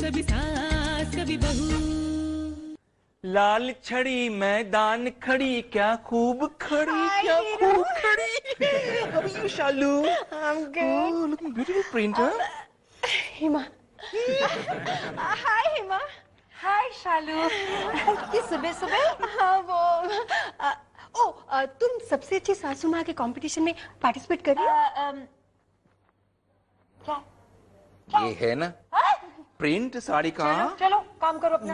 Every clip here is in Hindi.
कभी सास कभी बहू। लाल छड़ी मैदान खड़ी, क्या खूब खड़ी, क्या खूब खड़ी। How are you, Shalu? I'm good. Oh, looking beautiful, printer. Hema. Hi, Hema. Hi, Shalu. ये सुबह सुबह? हाँ वो तुम सबसे अच्छी सासू माँ के कंपटीशन में पार्टिसिपेट कर रही हो? क्या? ये है ना प्रिंट साड़ी का। चलो काम करो अपना।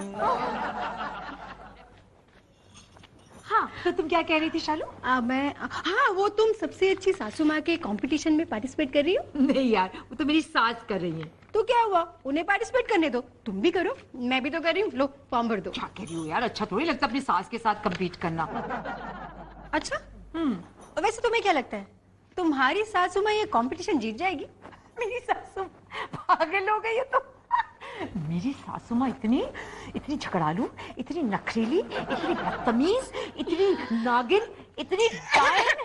हाँ तो तुम क्या कह रही थी शालू? हाँ वो तुम सबसे अच्छी सासू माँ के कंपटीशन में पार्टिसिपेट कर रही हो? नहीं यार, वो तो मेरी सास कर रही है। तो क्या हुआ, उन्हें पार्टिसिपेट करने दो, तुम भी करो। मैं भी तो कर रही हूँ, लो फॉर्म भर दो। क्या कह रही हो यार, अच्छा थोड़ी लगता अपनी सास के साथ कम्पीट करना। अच्छा वैसे तुम्हें क्या लगता है, तुम्हारी सासू माँ ये कंपटीशन जीत जाएगी? मेरी सासू पागल हो गई है तो। मेरी सासू माँ इतनी झगड़ालू, इतनी नखरीली, इतनी बदतमीज, इतनी नागिन, इतनी डायन।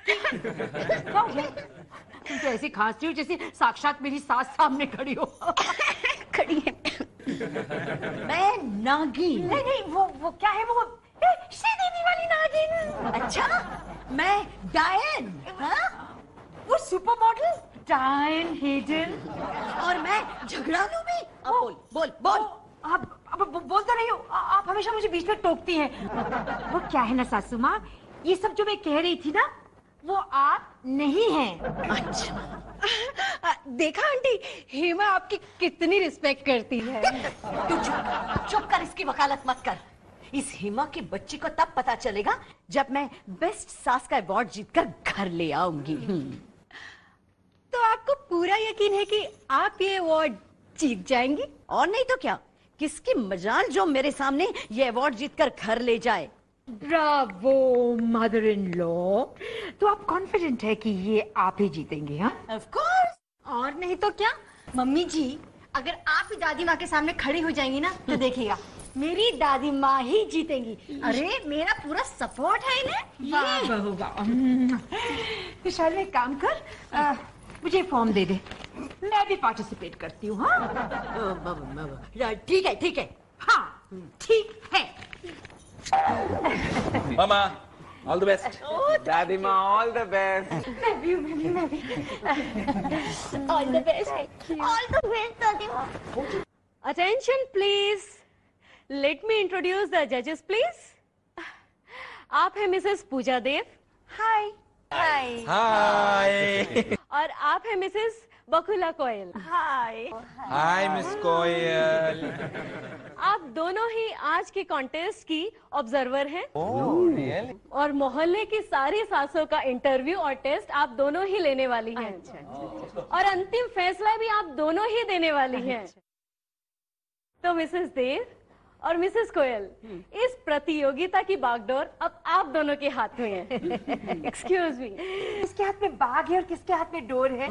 तुम तो ऐसी खांस रही हो जैसे साक्षात मेरी सास सामने खड़ी हो। खड़ी है। मैं नागिन नहीं, वो क्या है, वो श्रीदेवी वाली नागिन। अच्छा मैं डायन, वो सुपर मॉडल डायन हेडन, और मैं झगड़ालू भी। बोल आप बोलते नहीं हो, आप हमेशा मुझे बीच में टोकती हैं। वो क्या है ना सासू माँ, ये सब जो मैं कह रही थी ना, वो आप नहीं हैं। अच्छा देखा आंटी, हेमा आपकी कितनी रिस्पेक्ट करती है। तू चुप कर, इसकी वकालत मत कर। इस हेमा के बच्चे को तब पता चलेगा जब मैं बेस्ट सास का अवार्ड जीतकर घर ले आऊंगी। तो आपको पूरा यकीन है कि आप ये अवार्ड जीत जाएंगी? और नहीं तो क्या, किसकी मजाल जो मेरे सामने ये अवार्ड जीतकर घर ले जाए। ब्रावो मदर इन लॉ, तो आप कॉन्फिडेंट है कि ये आप ही जीतेंगे? हाँ ऑफ कोर्स। और नहीं तो क्या मम्मी जी, अगर आप ही दादी माँ के सामने खड़ी हो जाएंगी ना तो देखिएगा मेरी दादी माँ ही जीतेंगी। अरे मेरा पूरा सपोर्ट है इन्हें। वाह बहू वाह। विशाल एक काम कर, मुझे फॉर्म दे दे, मैं भी पार्टिसिपेट करती हूँ। हाँ ठीक है। हाँ ठीक है। मामा ऑल द बेस्ट। दादी माँ ऑल द बेस्ट। मैं भी ऑल द बेस्ट दादी माँ। Attention please, let me introduce the जजेस प्लीज। आप हैं मिसेस पूजा देव। हाय। हाय। और आप हैं मिसेस बकुला कोयल। हाय। हाय मिस कोयल। आप दोनों ही आज के कॉन्टेस्ट की ऑब्जर्वर हैं। रियली? और मोहल्ले की सारी सासों का इंटरव्यू और टेस्ट आप दोनों ही लेने वाली हैं। और अंतिम फैसला भी आप दोनों ही देने वाली हैं। तो मिसेस देव और मिसेस कोयल, इस प्रतियोगिता की बागडोर अब आप दोनों के हाथ में है। एक्सक्यूज मी, किसके हाथ में बाग है और किसके हाथ में डोर है?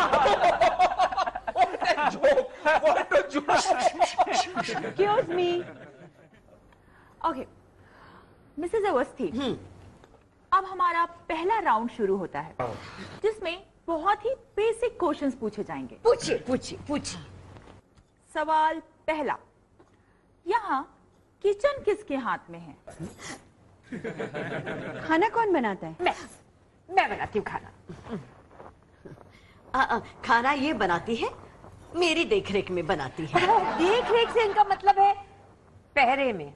Excuse me. Okay Mrs Awasthi, अब हमारा पहला राउंड शुरू होता है, जिसमें बहुत ही बेसिक क्वेश्चंस पूछे जाएंगे। पूछिए। सवाल पहला, यहाँ किचन किसके हाथ में है? खाना कौन बनाता है? मैं बनाती हूँ खाना। खाना ये बनाती है, मेरी देखरेख में बनाती है। देख रेख से इनका मतलब है पहरे में।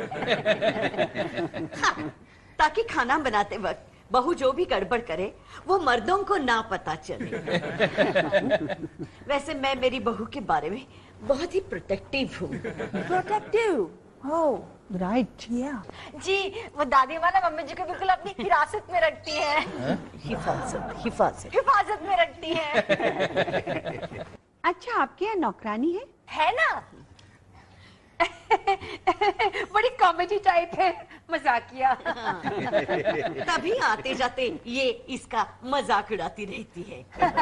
हाँ, ताकि खाना बनाते वक्त बहू जो भी गड़बड़ करे वो मर्दों को ना पता चले। वैसे मैं मेरी बहू के बारे में बहुत ही प्रोटेक्टिव हूँ। प्रोटेक्टिव? ओह राइट, या जी, वो दादी माँ ना मम्मी जी को बिल्कुल अपनी हिरासत में रखती है। हिफाजत में रखती है। अच्छा, आपके यहाँ नौकरानी है ना? बड़ी कॉमेडी टाइप है, मजाकिया। तभी आते जाते ये इसका मजाक उड़ाती रहती है।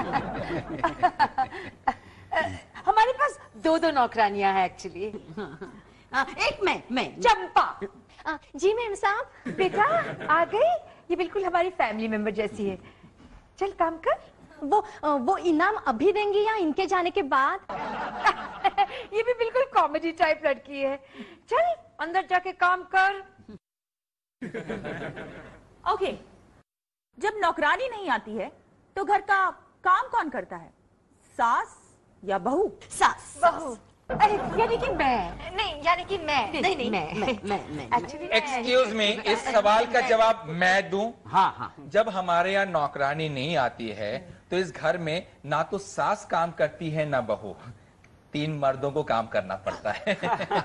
हमारे पास दो नौकरानियां हैं एक्चुअली। एक मैं चंपा। जी मैम साहब। बेटा आ गई, ये बिल्कुल हमारी फैमिली मेंबर जैसी है। चल काम कर। वो इनाम अभी देंगी या इनके जाने के बाद? ये भी बिल्कुल कॉमेडी टाइप लड़की है। चल अंदर जाके काम कर। ओके, जब नौकरानी नहीं आती है तो घर का काम कौन करता है, सास या बहू? सास। बहू। अरे यानी कि मैं नहीं, यानी कि मैं नहीं मैं एक्चुअली एक्सक्यूज मी, इस सवाल का जवाब मैं दूं? हाँ। जब हमारे यहाँ नौकरानी नहीं आती है तो इस घर में ना तो सास काम करती है ना बहू, 3 मर्दों को काम करना पड़ता है।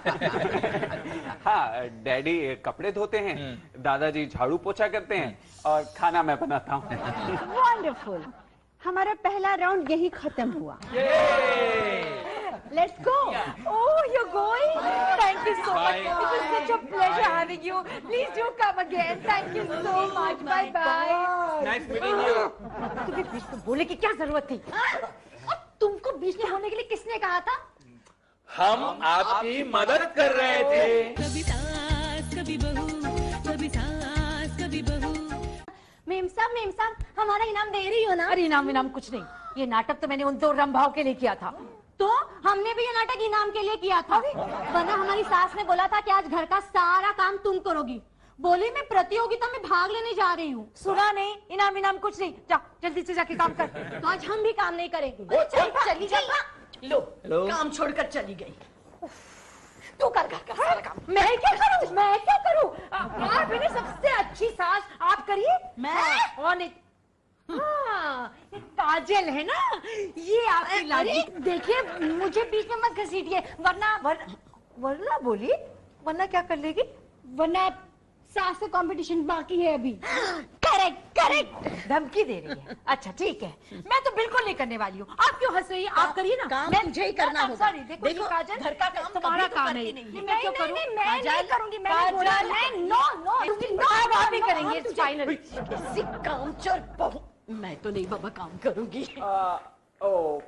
हाँ, डैडी कपड़े धोते हैं, दादाजी झाड़ू पोछा करते हैं और खाना मैं बनाता हूँ। वंडरफुल, हमारा पहला राउंड यही खत्म हुआ। Let's go. Oh, you're going? Thank you so much. It was such a pleasure having you. Please do come again. Thank you so much. Bye bye. Nice meeting you. तुम्हें बीच में बोलने की क्या जरूरत थी? और तुमको बीच में बोलने के लिए किसने कहा था? हम आपकी मदद कर रहे थे। कभी सास कभी बहू, कभी सास कभी बहू। मेम साहब हमारा इनाम दे रही हो ना? अरे इनाम कुछ नहीं। ये नाटक तो मैंने उन 2 रंभाओं के लिए किया था। तो हमने भी ये नाटक इनाम के लिए किया था, वरना हमारी सास ने बोला था कि आज घर का सारा काम तुम करोगी। बोली मैं प्रतियोगिता में भाग लेने जा रही हूँ। सुना नहीं, इनाम कुछ नहीं। जा जल्दी से जाके काम कर। तो आज हम भी काम नहीं करेंगे। चली गई। लो काम छोड़कर चली गई। तू कर सारा काम। मैं क्या करूँ? आप मेरी सबसे अच्छी सास, आप करिए। मैं और नहीं। हाँ, ये काजल है ना, ये आपकी लाडली। देखिए मुझे बीच में मत घसीटिए, वरना बोली, वरना क्या कर लेगी? वरना सास से कंपटीशन बाकी है अभी। करेक्ट। धमकी दे रही है। अच्छा ठीक है, मैं तो बिल्कुल नहीं करने वाली हूँ। आप क्यों हंस रही है? आप करिए ना। काम मुझे ही करना होगा। सॉरी, देखो काजल, घर का काम तुम्हारा कभी तो काम करती है। नहीं। मैं क्यों करूँ? मैं नहीं करूंगी। मैंने बोला नो। आप ही करेंगे। It's final. किसी कामचोर बहू, मैं तो नहीं बाबा काम करूंगी। ओ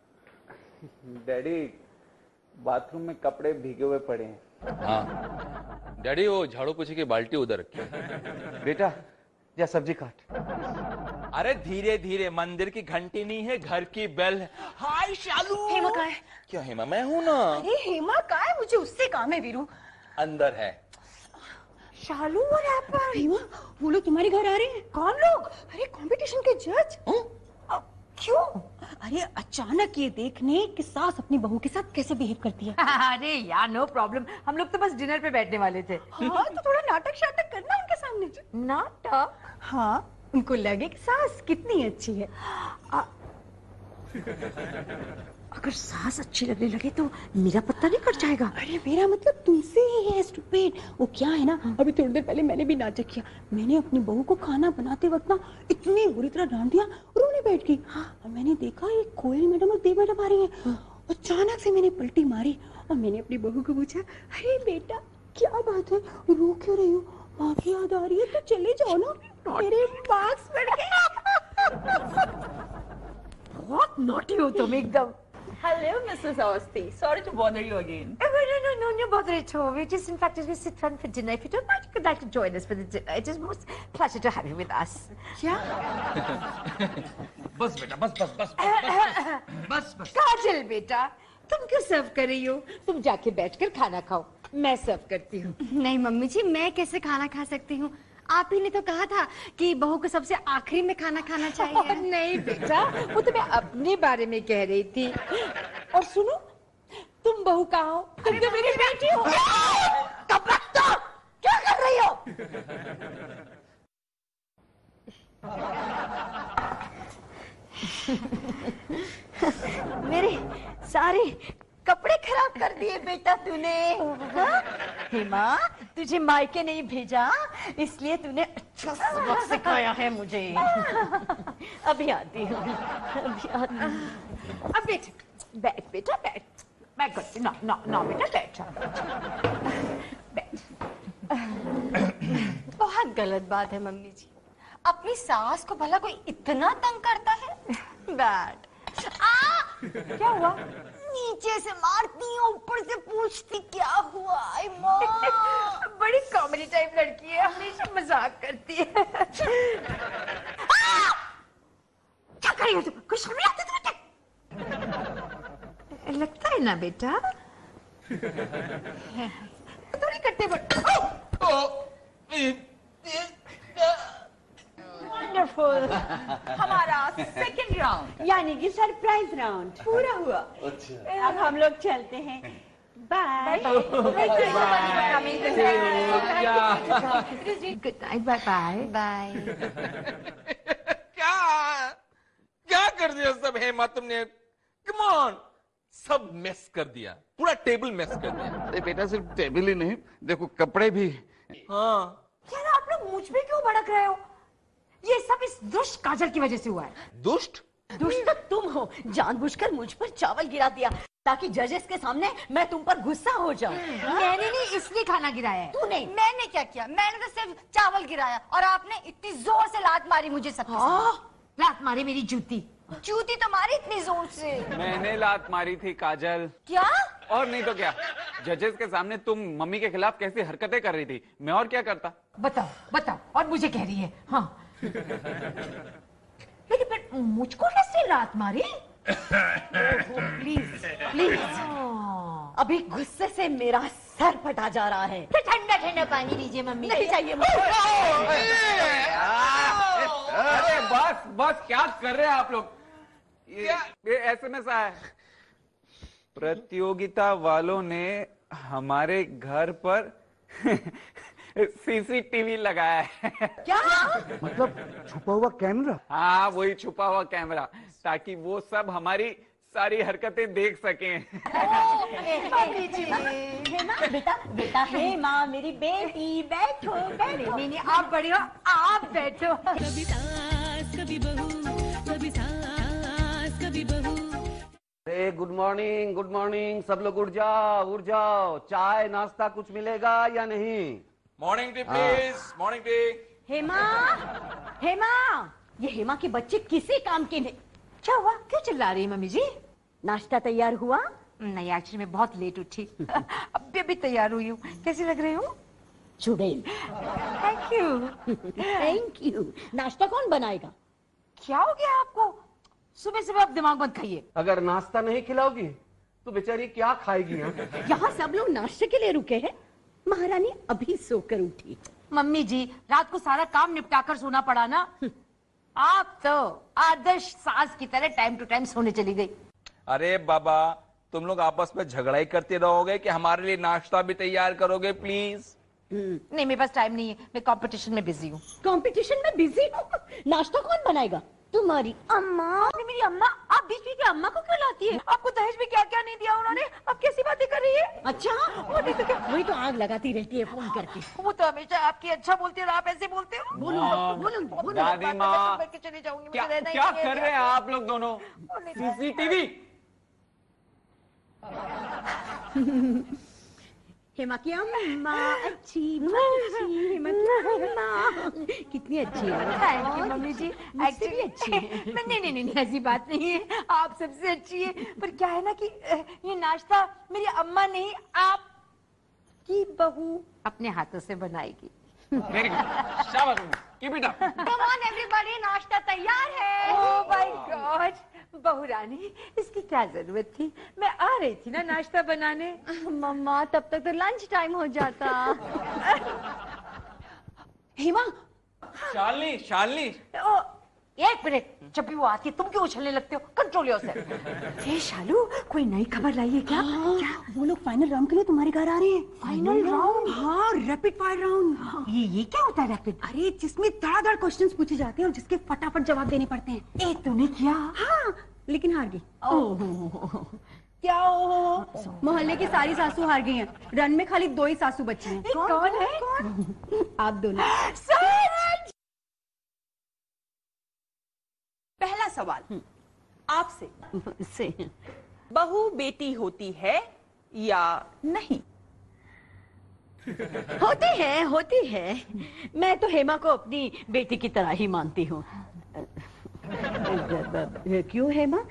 डैडी, बाथरूम में कपड़े भीगे हुए पड़े हैं। हाँ डैडी, वो झाड़ू पोछे की बाल्टी उधर रखी है। बेटा या सब्जी काट। अरे धीरे धीरे, मंदिर की घंटी नहीं है, घर की बेल है। हाय शालू। हेमा कहाँ है? क्या हेमा? मैं हूँ ना। अरे हेमा कहाँ है? मुझे उससे काम है। वीरू अंदर है। शालू और एप्पल। हेमा, वो लोग तुम्हारे घर आ रहे हैं। कौन लोग? अरे कंपटीशन के जज। क्यों? अरे अचानक ये देखने कि सास अपनी बहू के साथ कैसे बिहेव करती है। अरे यार नो प्रॉब्लम, हम लोग तो बस डिनर पे बैठने वाले थे। हाँ, तो थोड़ा नाटक शाटक करना उनके सामने। नाटक? हाँ, उनको लगे कि सास कितनी अच्छी है। अगर सास अच्छी लगने लगे तो मेरा पत्ता नहीं कट जाएगा। अरे मेरा मतलब तुमसे ही है स्टूपिड। वो क्या है ना, अभी थोड़ी देर पहले मैंने भी नाटक किया। मैंने अपनी बहू को खाना बनाते वक्त ना इतनी बुरी तरह डांट दिया, रोने बैठ गई। और मैंने देखा ये कोयल मैडम और देव मैडम आ रही है। अचानक से मैंने पलटी मारी और मैंने अपनी बहू को पूछा, अरे बेटा क्या बात है, रो क्यों रही हो? माँ की याद आ रही है तो चले जाओ ना। मेरे मार्क्स बढ़ गए। बहुत नॉटी हो तुम एकदम। Hello, Mrs. Awasthi. Sorry to bother you again. No, no bother at all. We just, in fact, we sit down for dinner. If you don't mind, you could like to join us for the dinner. It is most pleasure to have you with us. क्या? बस बेटा, बस। काजल बेटा, तुम क्यों सर्व कर रही हो? तुम जाके बैठकर खाना खाओ, मैं सर्व करती हूँ। नहीं मम्मी जी, मैं कैसे खाना खा सकती हूँ? आप ही ने तो कहा था कि बहू को सबसे आखिरी में खाना खाना चाहिए। नहीं बेटा, वो तो मैं अपने बारे में कह रही थी। और सुनो, तुम बहू कहाँ हो? तुम तो मेरी बेटी हो। कपड़ा तो क्या कर रही हो? मेरे सारे कपड़े खराब कर दिए बेटा तूने। हाँ? हेमा, तुझे मायके नहीं भेजा इसलिए तूने अच्छा सबक सिखाया है मुझे। अभी आती हूँ। अब बैठ बेटा बैठ। मैं करती ना बेटा बैठ। बहुत गलत बात है मम्मी जी, अपनी सास को भला कोई इतना तंग करता है? बैठ। क्या हुआ? नीचे से मारती है, ऊपर से पूछती क्या हुआ। आई माँ, बड़ी कॉमेडी टाइप लड़की है, हमेशा मजाक करती है। क्या कर रही हो तुम? कुछ शर्म नहीं आती तुम्हें? लगता है ना बेटा। थोड़ी कट्टे वंडरफुल। हमारा सेकंड राउंड यानी कि सरप्राइज राउंड पूरा हुआ। अब हम लोग चलते हैं। Bye. Good night. Bye bye bye. क्या क्या कर दिया सब हेमा तुमने? कम ऑन, सब मेस कर दिया, पूरा टेबल मेस कर दिया। अरे बेटा सिर्फ टेबल ही नहीं, देखो कपड़े भी। हाँ यार आप लोग मुझ पे क्यों भड़क रहे हो? ये सब इस दुष्ट काजल की वजह से हुआ है। दुष्ट? दुष्ट तो तुम हो, जानबूझकर मुझ पर चावल गिरा दिया ताकि जजेस के सामने मैं तुम पर गुस्सा हो जाऊं। मैंने नहीं इसलिए खाना गिराया है। तू नहीं। मैंने क्या किया? मैंने तो सिर्फ चावल गिराया और आपने इतनी जोर से लात मारी मुझे सबके सामने। लात मारी मेरी जूती। जूती तो मारी इतनी जोर से। मैंने लात मारी थी काजल। क्या? और नहीं तो क्या, जजेस के सामने तुम मम्मी के खिलाफ कैसी हरकतें कर रही थी, मैं और क्या करता? बताओ बताओ। और मुझे कह रही है हाँ। लेकिन फिर मुझको कैसे लात मारी? प्लीज प्लीज, अभी गुस्से से मेरा सर फटा जा रहा है। फिर ठंडा ठंडा पानी दीजिए मम्मी। नहीं चाहिए मुझे। अरे बस बस, क्या कर रहे हैं आप लोग? ये एसएमएस आया है, प्रतियोगिता वालों ने हमारे घर पर सीसीटीवी लगाया है। क्या? मतलब छुपा हुआ कैमरा? हाँ, वही छुपा हुआ कैमरा, ताकि वो सब हमारी सारी हरकतें देख सकें। हेमा बेटा, बेटा हेमा मेरी बेटी, बैठो बैठो। नहीं आप बड़ी हो, आप बैठो। कभी सास कभी बहू, कभी सास कभी बहू। अरे गुड मॉर्निंग, सब लोग उठ जाओ, चाय नाश्ता कुछ मिलेगा या नहीं? Morning tea please, morning tea. Hema, Hema, ये हेमा के बच्चे किसी काम के नहीं। क्या हुआ? क्यों चिल्ला रही है मम्मी जी? नाश्ता तैयार हुआ? नहीं एक्चुअली मैं बहुत लेट उठी। अभी अभी तैयार हुई हूँ। कैसी लग रही हूँ? चुड़ैल। Thank you. Thank you. नाश्ता कौन बनाएगा? क्या हो गया आपको? सुबह सुबह आप दिमाग मत खाइए। अगर नाश्ता नहीं खिलाओगी तो बेचारी क्या खाएगी? यहाँ सब लोग नाश्ते के लिए रुके हैं। महारानी अभी सोकर उठी। मम्मी जी रात को सारा काम निपटाकर सोना पड़ा ना। आप तो आदर्श सास की तरह टाइम टू टाइम सोने चली गई। अरे बाबा, तुम लोग आपस में झगड़ा ही करते रहोगे कि हमारे लिए नाश्ता भी तैयार करोगे प्लीज? नहीं मेरे पास टाइम नहीं है, मैं कंपटीशन में बिजी हूँ। कंपटीशन में बिजी हूँ? नाश्ता कौन बनाएगा? तुम्हारी अम्मा। आपने मेरी अम्मा, आप बीच बीच में अम्मा को क्यों लाती है? आपको दहेज में क्या क्या नहीं दिया उन्होंने? आप कैसी बातें कर रही है? अच्छा, वो नहीं तो क्या, वही तो आग लगाती रहती है फोन करके। वो तो हमेशा आपकी अच्छा बोलती है और आप ऐसे बोलते हो। बोलो दादी माँ, चली जाऊंगी। क्या कर रहे हैं आप लोग दोनों? सीसीटीवी। हेमा की अम्मा अच्छी, हेमा की अम्मा कितनी अच्छी है। Thank you mummy ji. मुझसे भी अच्छी है। नहीं ऐसी बात नहीं है, आप सबसे अच्छी है। पर क्या है ना कि ये नाश्ता मेरी अम्मा नहीं, आप की बहू अपने हाथों से बनाएगी। वेरी गुड, शाबाश, keep it up. Come on everybody, नाश्ता तैयार है। ओह माय गॉड, बहू रानी इसकी क्या जरूरत थी? मैं आ रही थी ना नाश्ता बनाने। मम्मा तब तक तो लंच टाइम हो जाता। हेमा, शालिनी, शालिनी। ओ, एक मिनट, जब भी वो आती है तुम क्यों उछलने लगते हो? Control yourself. हे शालू, कोई नई खबर लाई है क्या? क्या वो लोग फाइनल राउंड के लिए तुम्हारे घर आ रहे हैं? Final round? हाँ, रैपिड फायर राउंड। ये क्या होता है रैपिड? अरे जिसमें धड़ाधड़ क्वेश्चंस पूछे जाते हैं और जिसके फटाफट जवाब देने पड़ते हैं। तूने किया? हाँ, लेकिन हार गई। क्या हो? मोहल्ले की सारी सासू हार गई हैं। रन में खाली 2 ही सासू बची हैं। कौन है? आप दोनों। पहला सवाल आपसे, से बहू बेटी होती है या नहीं? होती है। मैं तो हेमा को अपनी बेटी की तरह ही मानती हूँ। क्यों हेमा?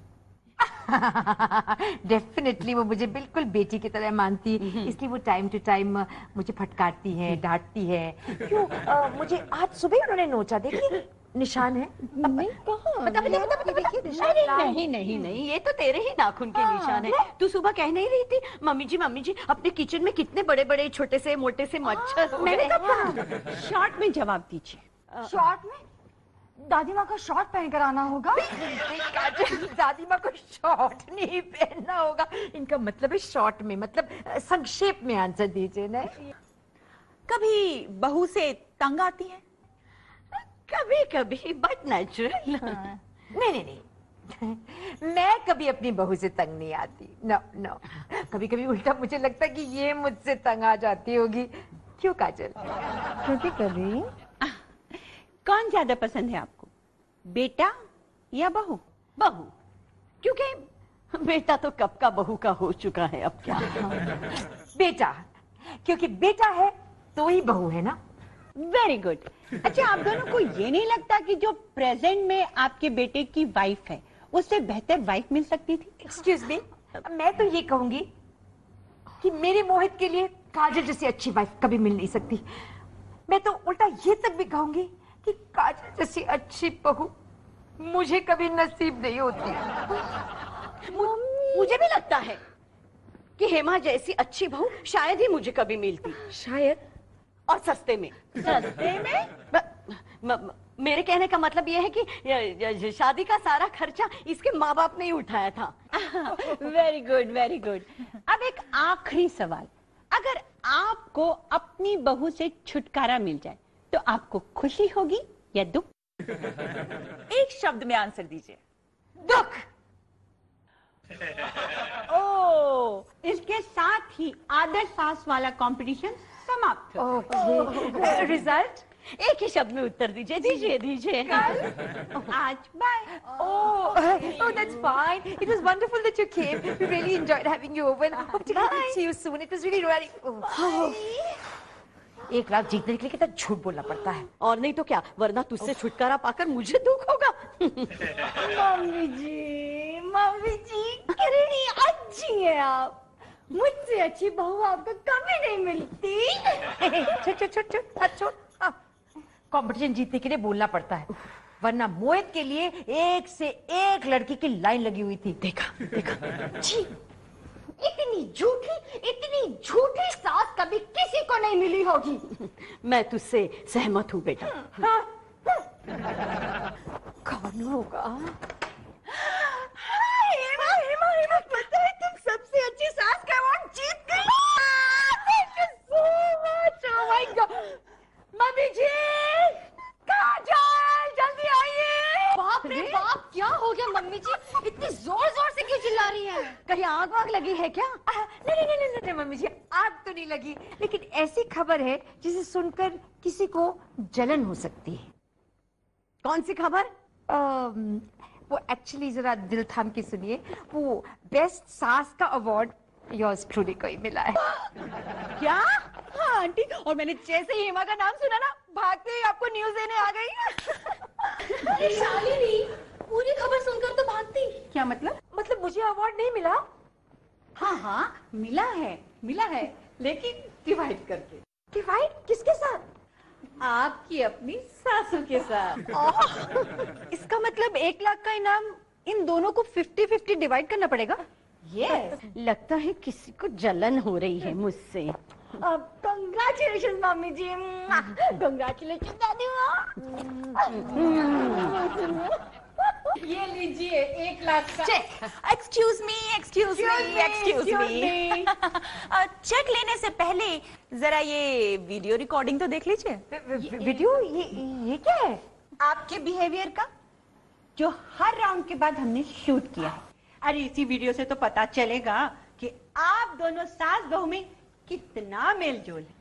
डेफिनेटली वो मुझे बिल्कुल बेटी की तरह मानती है, इसलिए वो टाइम टू टाइम मुझे फटकारती है, डांटती है। क्यों मुझे आज सुबह उन्होंने नोचा, देखी? निशान है? नहीं कहाँ? बता देखिए निशान। नहीं, ये तो तेरे ही नाखून के निशान है। तू सुबह कह नहीं रही थी मम्मी जी अपने किचन में कितने बड़े बड़े छोटे से मोटे से मच्छर हो मैंने गए। कब कहा? शॉर्ट में जवाब दीजिए। शॉर्ट में? दादी माँ को शॉर्ट पहनकर आना होगा। दादी माँ को शॉर्ट नहीं पहनना होगा, इनका मतलब है शॉर्ट में, मतलब संक्षेप में आंसर दीजिए ना। कभी बहू से तंग आती है? कभी कभी, बट नेचुरल। नहीं, मैं कभी अपनी बहू से तंग नहीं आती। नो। कभी कभी उल्टा मुझे लगता है कि ये मुझसे तंग आ जाती होगी। क्यों काजल? कभी कौन ज्यादा पसंद है आपको, बेटा या बहू? बहू, क्योंकि बेटा तो कब का बहू का हो चुका है, अब क्या। बेटा, क्योंकि बेटा है तो ही बहू है ना। Very good. अच्छा, आप दोनों को ये नहीं लगता कि जो प्रेजेंट में आपके बेटे की वाइफ है उससे बेहतर वाइफ मिल सकती थी? एक्सक्यूज मी, मैं तो ये कहूंगी कि मेरे मोहित के लिए काजल जैसी अच्छी वाइफ कभी मिल नहीं सकती। मैं तो उल्टा ये तक भी कहूंगी कि काजल जैसी अच्छी बहू मुझे कभी नसीब नहीं होती। मुझे भी लगता है कि हेमा जैसी अच्छी बहू शायद ही मुझे कभी मिलती। शायद, और सस्ते में। मेरे कहने का मतलब यह है कि शादी का सारा खर्चा इसके माँ बाप ने ही उठाया था। Very good, very good. अब एक आखिरी सवाल, अगर आपको अपनी बहू से छुटकारा मिल जाए तो आपको खुशी होगी या दुख? एक शब्द में आंसर दीजिए। दुख। ओ, इसके साथ ही आदर्श सास वाला कंपटीशन समाप्त। रिजल्ट एक ही शब्द में उत्तर दीजिए। आज bye. Oh, that's fine. It was wonderful that you came. We really enjoyed having you over and hope to see you soon. It was really एक लाख जीतने के लिए कितना झूठ बोलना पड़ता है, और नहीं तो क्या, वरना तुझसे छुटकारा पाकर मुझे दुख होगा। मम्मी जी कितनी अच्छी है आप, मुझसे अच्छी बहू आपको कभी नहीं मिलती। छोड़। कंपटीशन जीतने के लिए बोलना पड़ता है, वरना मोहित के लिए एक से एक लड़की की लाइन लगी हुई थी। देखा। जी, इतनी झूठी सास कभी किसी को नहीं मिली होगी। मैं तुझसे सहमत हूँ बेटा। कौन होगा? हेमा, पता है तुम सबसे अच्छी सास का अवार्ड जीत गई। मम्मी जी, काजल जल्दी आइए। बाप रे बाप, क्या हो गया मम्मी जी? इतनी जोर से क्यों चिल्ला रही हैं? कहीं आग वाग लगी है क्या? नहीं मम्मी जी, आग तो नहीं लगी, लेकिन ऐसी खबर है जिसे सुनकर किसी को जलन हो सकती है। कौन सी खबर? वो एक्चुअली जरा दिल थाम के सुनिए, वो बेस्ट सास का अवार्ड योर्स ट्रूली को ही मिला है। क्या? हाँ आंटी, और मैंने जैसे ही हेमा का नाम सुना ना, भागते ही आपको न्यूज देने आ गई। शालिनी, पूरी खबर सुनकर तो भागती। क्या मतलब? मतलब मुझे अवार्ड नहीं मिला? हाँ, मिला है, लेकिन डिवाइड करके। डिवाइड किसके साथ? आपकी अपनी सासू के साथ। इसका मतलब 1 लाख का इनाम इन दोनों को 50-50 डिवाइड करना पड़ेगा। यस, लगता है किसी को जलन हो रही है मुझसे। कंग्रेचुलेशन मम्मी जी, कंग्रेचुलेशन दादी माँ। ये लीजिए 1 लाख का चेक। Excuse me. चेक लेने से पहले जरा ये वीडियो रिकॉर्डिंग तो देख लीजिए। वीडियो? ये क्या है? आपके बिहेवियर का, जो हर राउंड के बाद हमने शूट किया है। अरे इसी वीडियो से तो पता चलेगा कि आप दोनों सास बहू में कितना मेल जोल है।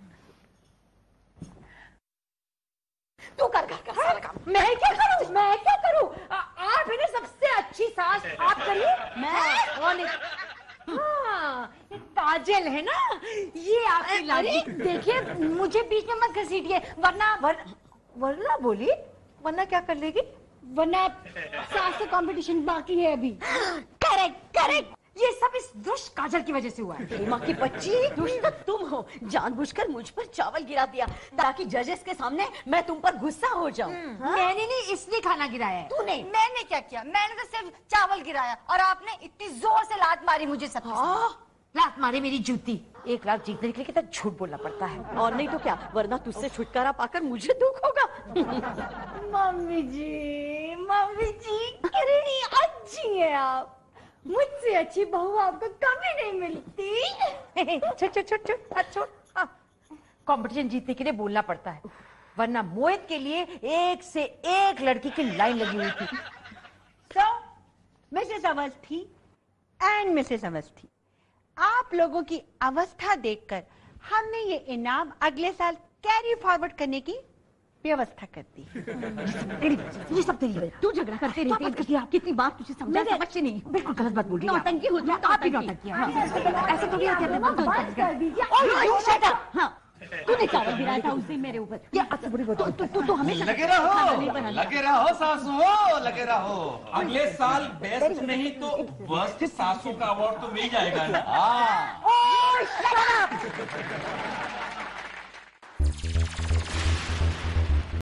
तू कर सारा काम। मैं क्या करूं? आप ही ने सबसे अच्छी सास, आप करिए। मैं कौन है? हाँ, ये काजल है ना, ये आपकी लाडली। देखिए, मुझे बीच में मत घसीटिए, वरना बोली, वरना क्या कर लेगी? वरना सास से कंपटीशन बाकी है अभी। करेक्ट। ये सब इस दुष्ट काजल की वजह से हुआ है। हेमा की बच्ची, दुष्ट तो तुम हो। जानबूझकर मुझ पर चावल गिरा दिया ताकि जजेस के सामने मैं तुम पर गुस्सा हो जाऊं। मैंने नहीं, इसने खाना गिराया है। तूने? मैंने क्या किया? मैंने तो सिर्फ चावल गिराया और आपने इतनी जोर से लात मारी मुझे सब। लात मारे मेरी जूती। 1 लाख जीतने के लिए कितना झूठ बोलना पड़ता है। और नहीं तो क्या, वरना तुझसे छुटकारा पाकर मुझे दुख होगा। मम्मी जी कितनी अच्छी है आप। मुझसे अच्छी बहू आपको कभी नहीं मिलती। छोड़। कंपटीशन जीतने के लिए बोलना पड़ता है, वरना मोहित के लिए एक से एक लड़की की लाइन लगी हुई थी। तो Mrs Awasthi and Mrs Awasthi, आप लोगों की अवस्था देखकर हमने ये इनाम अगले साल कैरी फॉरवर्ड करने की व्यवस्था कर दी। ये सब तेरी वजह। तू झगड़ा करते रहती है। कितनी बार तुझे समझते नहीं। बिल्कुल गलत बात बोल रही है। नौटंकी हो जाए तो आप ही नौटंकी। ऐसे थोड़ी होती है। हाँ, तूने चावल गिराया था उस दिन मेरे ऊपर। तू हमेशा लगे रहो सासू, लगे रहो। अगले साल बेस्ट नहीं तो वर्स्ट सासू का अवार्ड तो मिल जाएगा ना।